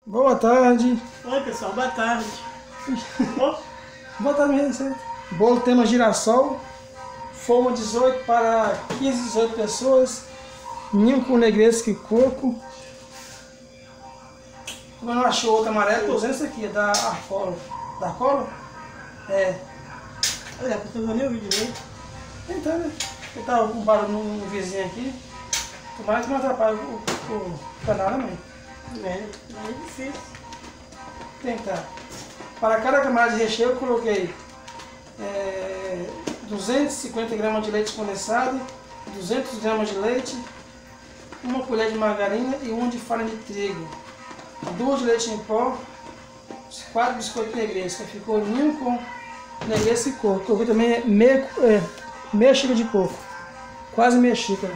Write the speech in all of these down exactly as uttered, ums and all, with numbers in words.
Boa tarde. Oi pessoal, boa tarde. Oh. Boa tarde mesmo, certo? Bolo tema girassol, forma dezoito para quinze, dezoito pessoas, ninho com negresco e coco. Como eu não achei outro amarelo, tô usando esse aqui, é da Arcolo. Da Arcolo? É. Olha, eu tô usando nem o vídeo direito. Então, né? Eu tava com um barulho no vizinho aqui. Tomara que não atrapalhe o, o, o canal, né, mãe? É, é difícil. Tentar. Para cada camada de recheio eu coloquei é, duzentos e cinquenta gramas de leite condensado, duzentas gramas de leite, uma colher de margarina e uma de farinha de trigo, duas de leite em pó, quatro biscoitos negresco. Ficou ninho com negresco e coco. Coloquei também meia, é, meia xícara de coco, quase meia xícara.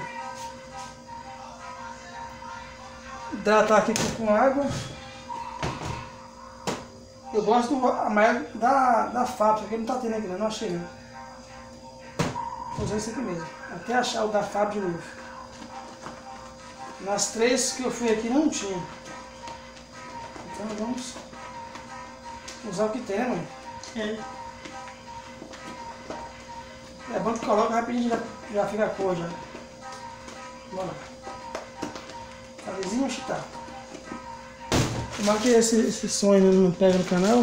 Hidratar aqui com água. Eu gosto do amarelo da, da fábrica, que não tá tendo aqui, não, não achei não. Vou usar esse aqui mesmo, até achar o da fábrica de novo. Nas três que eu fui aqui não tinha. Então vamos usar o que tem, né, mãe? É. É bom que coloca rapidinho, já, já fica a cor já. Bora lá. Cabezinho chitar. Tomara que esse, esse som ainda não pega no canal.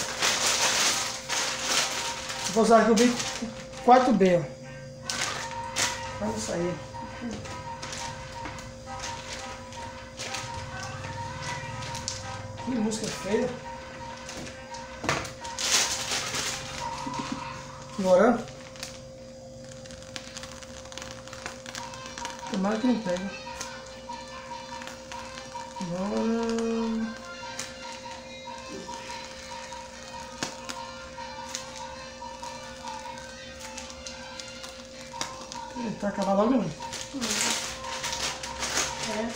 Vou usar aqui o bico quatro B, ó. Olha isso aí. Que música feia. Bora. Tomara que não pega. Bora. Tentar acabar logo, não? É.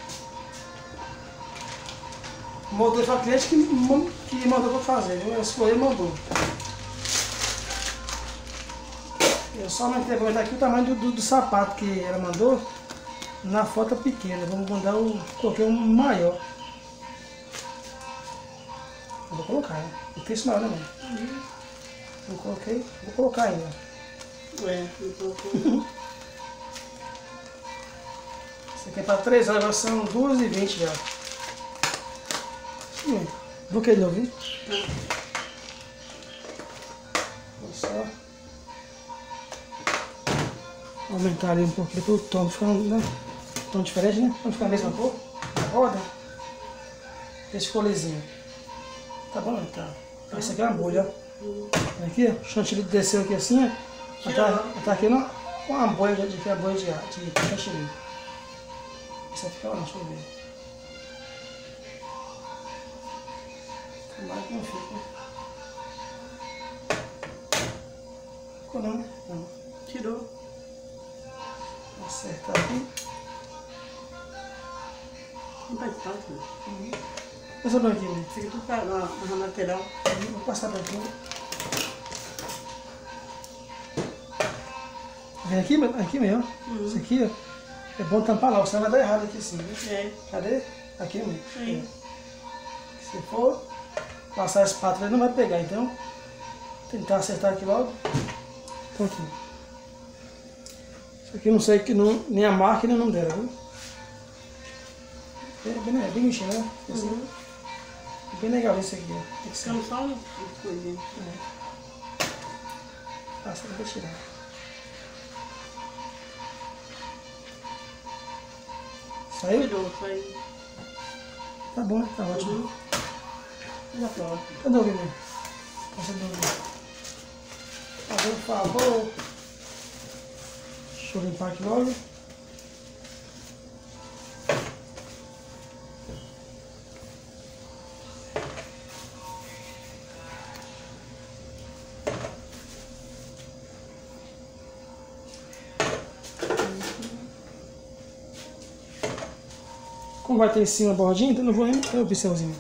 O modelo foi a cliente que, que mandou pra fazer, viu? Eu escolhi e mandou. Eu só não entrei, vou botar aqui o tamanho do, do, do sapato que ela mandou. Na foto pequena, vamos mandar o. Coloquei um maior. Eu vou colocar, né? Eu fiz maior, né, mãe? Uhum. Eu coloquei, vou colocar ainda. É, eu coloquei. Isso aqui é para três horas, agora são duas e vinte já. Sim, vou querer ouvir? Tá. Vou só aumentar ali um pouquinho para o tom ficando, né? Tom diferente, né? Não ficar a mesma cor. Roda. Esse ficou lisinho. Tá bom, tá. Esse aqui é uma bolha, ó. Aqui, ó. O chantilly desceu aqui assim, ó. Tá, tá aqui no, com uma bolha de, de, a bolha de, de, de chantilly. Isso vai ficar ótimo, deixa eu ver. Tomara que não fique. Ficou não, né? Não. Tirou. Vou acertar aqui. Não faz tanto, né? Uhum. Passa pra aqui, né? Fica tudo pra, na, na lateral. Vou passar pra aqui. Vem aqui, aqui mesmo. Uhum. Isso aqui, ó. É bom tampar lá, senão vai dar errado aqui assim, viu? É. Cadê? Aqui mesmo. Sim. É. Se for passar a espátula, ele não vai pegar, então. Tentar acertar aqui logo. Então aqui. Isso aqui eu não sei que não, nem a marca nem o nome dela, viu? É bem, é bem mexendo, né? Assim. Uhum. É bem legal isso aqui, ó. Tem que ser. Ficando só uma coisinha. É. Passa pra tirar. Saiu? Tirou, saiu. Tá bom, né? Tá ótimo. Uhum. Já pronto. Cadê o Guilherme? Passa do Por favor. Deixa eu limpar aqui logo. Como vai ter em cima a bordinha, então não vou nem ter o pincelzinho.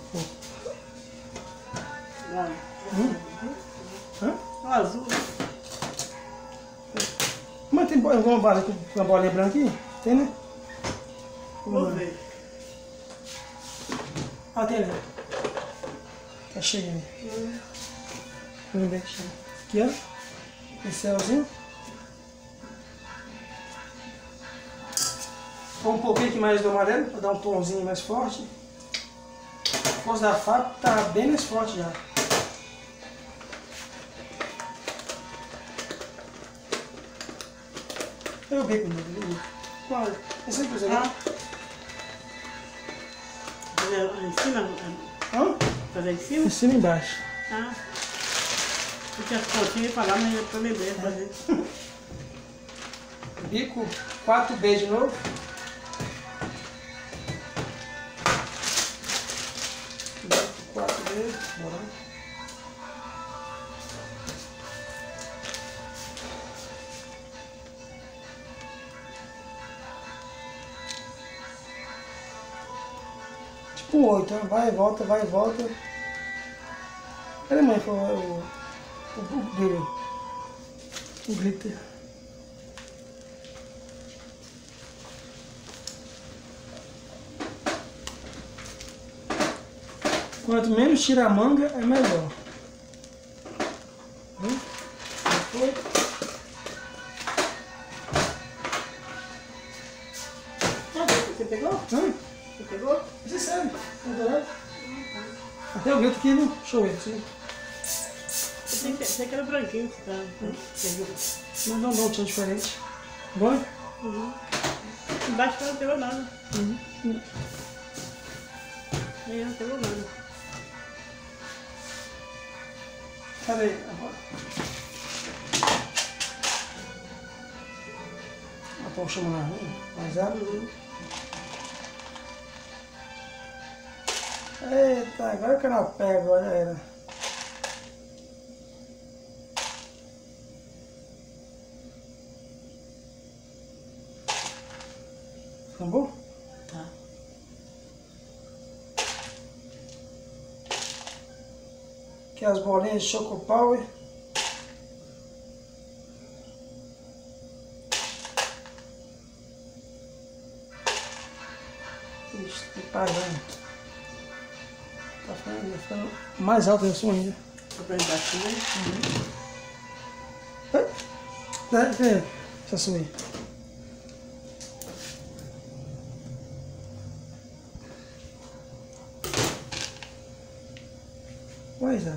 Vai. Hum? Hã? O azul. Mas tem alguma bala com uma bolinha branca aqui? Tem, né? Vou ver. Ah, tem ali. Tá cheio ali. Hum. Vamos ver aqui. Aqui, ó. Pincelzinho. Põe um pouquinho aqui mais do amarelo, para dar um tomzinho mais forte. A força da faca tá bem mais forte já. Eu vi comigo. Qual? Esse aí, por exemplo. Ah. Fazer em cima? Hã? Fazer em cima? Em cima e embaixo. Ah. Porque as pontinhas ia falar, mas eu tô lembrando fazer. Bico quatro B de novo. Bico quatro B. Bora. Tipo um oito, né? Vai e volta, vai e volta. Cadê a mãe? Foi o, o, o brilho. O glitter. Quanto menos tira a manga, é melhor. Hum? Foi. Você pegou? Hum? Você pegou? Você sabe. Adorado. Até o grito aqui, né? Deixa eu ver. Assim. Você tem que era branquinho, você tá? Pegou. Não, não, não, tinha diferente. Bom? Uhum. Embaixo não pegou nada. Uhum. Aí não pegou nada. Cadê aí? Agora. Ah, tô chamando na rua. Mais água. Uhum. Eita, agora o canal pega, agora já era. Ficou bom? Tá. Aqui as bolinhas de Choco Power. Ixi, que parando. Tá ficando, tá ficando mais alto esse som ainda. Vou pra embaixo, né? É, é, essa sua aí. Ué, Isaac.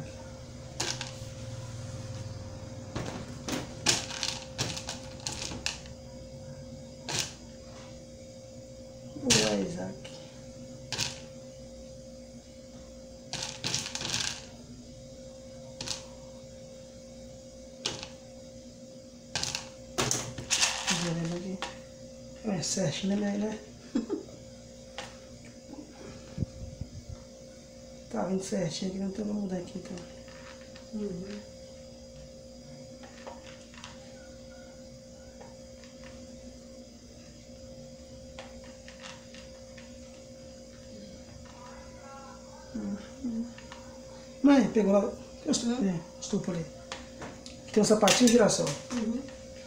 Ué, Isaac. Aqui. É certinho, né, né? Tá vindo certinho aqui, não tem como mudar aqui então. Uhum. Uhum. Mãe, pegou lá. Eu estou, é, estou por aí. Tem um sapatinho de girassol. Uhum.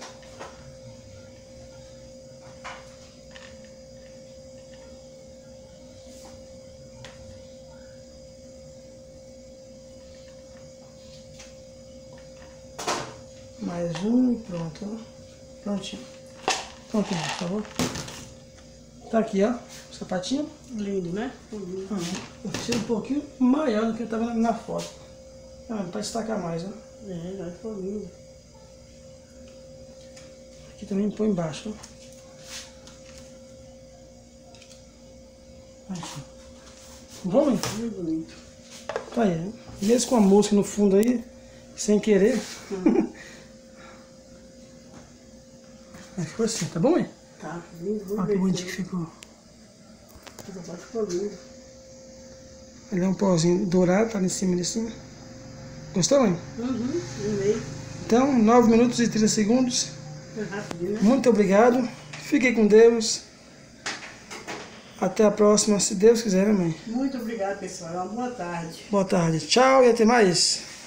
Mais um e pronto, ó. Prontinho. Prontinho, por favor. Tá aqui, ó. O sapatinho. Lindo, né? Uhum. Uhum. Eu fiz um pouquinho maior do que eu tava na foto. Ah, pra destacar mais, ó. É, já ficou lindo. Aqui também põe embaixo, ó. Aqui. Bom, hein? Muito bonito. Tá aí, né? Mesmo com a música no fundo aí, sem querer. Uhum. Aí ficou assim, tá bom, hein? Tá, lindo, muito Olha que bonitinho que ficou. Essa parte ficou lindo. Ele é um pauzinho dourado, tá ali em cima, ali em cima. Gostou, mãe? Uhum, amei. Então, nove minutos e trinta segundos. Foi rapidinho, né? Muito obrigado. Fiquem com Deus. Até a próxima, se Deus quiser, né, mãe? Muito obrigada, pessoal. Uma boa tarde. Boa tarde. Tchau e até mais.